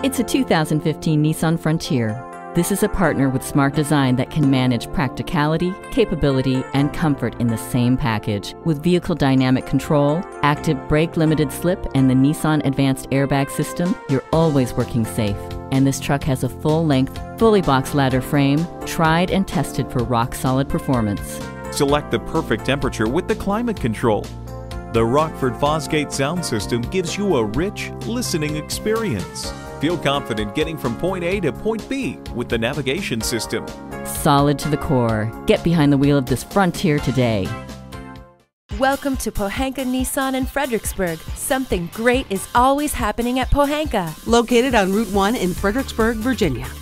It's a 2015 Nissan Frontier. This is a partner with smart design that can manage practicality, capability, and comfort in the same package. With vehicle dynamic control, active brake limited slip, and the Nissan Advanced Airbag System, you're always working safe. And this truck has a full-length, fully boxed ladder frame, tried and tested for rock-solid performance. Select the perfect temperature with the climate control. The Rockford Fosgate sound system gives you a rich, listening experience. Feel confident getting from point A to point B with the navigation system. Solid to the core. Get behind the wheel of this Frontier today. Welcome to Pohanka Nissan in Fredericksburg. Something great is always happening at Pohanka. Located on Route 1 in Fredericksburg, Virginia.